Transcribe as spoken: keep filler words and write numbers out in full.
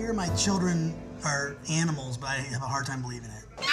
hear my children are animals, but I have a hard time believing it.